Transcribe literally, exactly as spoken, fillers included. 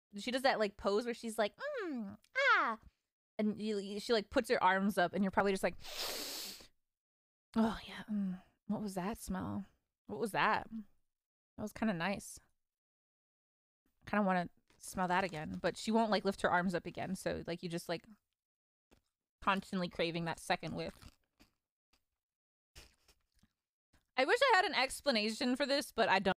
she does that like pose where she's like, mm, ah, and you, she like puts her arms up, and you're probably just like, oh yeah, mm, what was that smell? What was that? That was kind of nice. Kind of want to smell that again, but she won't like lift her arms up again. So like you just like constantly craving that second whiff. I wish I had an explanation for this, but I don't.